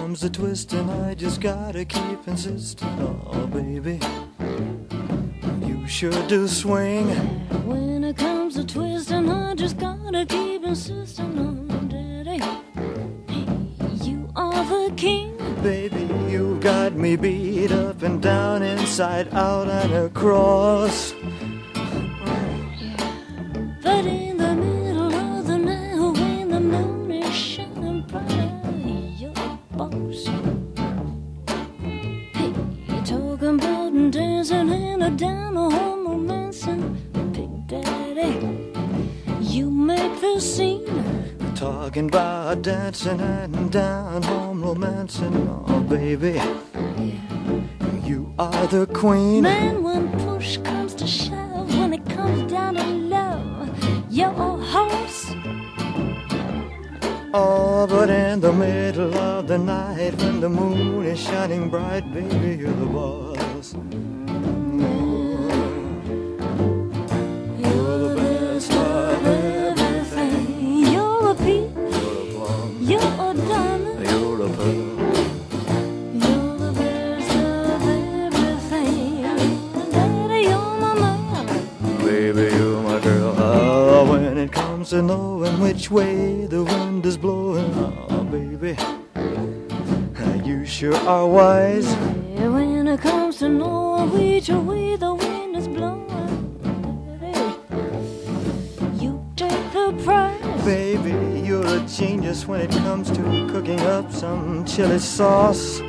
comes the twist and I just gotta keep insisting. Oh, baby, you sure do swing. When it comes to twisting, I just gotta keep insisting on daddy. You are the king. Baby, you got me beat up and down, inside out and across. But in the middle of the night, when the moon is shining bright, you're the boss. Hey, you're talking about dancing and a down home romancing, Big Daddy. You make the scene. Talking about dancing and down home romancing. Oh, baby, you are the queen. Man, when push comes to shove, when it comes down to love, you're a horse. Oh, but in the middle of the night, when the moon is shining bright, baby, you're the boss. You're the best of everything. You're a peach, you're a diamond, You're a pearl. you're the best of everything. Daddy, you're my man. Baby, you're my girl. Oh, when it comes to knowing which way the wind is blowing, oh, baby, you sure are wise. Yeah, when it comes to knowing which way the wind is blowing, daddy, you take the prize. Baby, you're a genius when it comes to cooking up some chili sauce.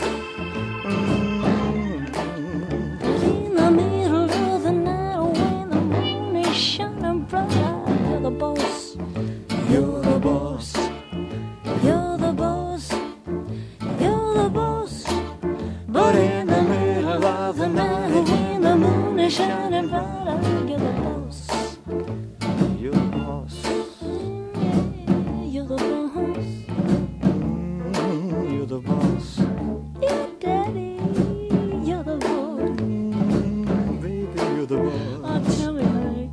In the middle of the night, when the moon is shining bright, you're the boss. You're the boss. You're the boss. You're the boss. But in the middle of the night, when the moon is shining bright, you're the boss. you're the boss. You're the boss. You're the boss. Yeah, daddy, you're the boss. Baby, you're the boss. Oh, tell me, honey.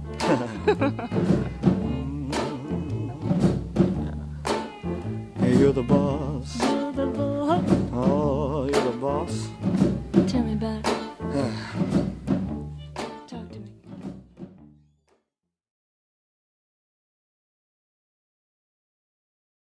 Hey, you're the boss. You're the boss. Oh, you're the boss.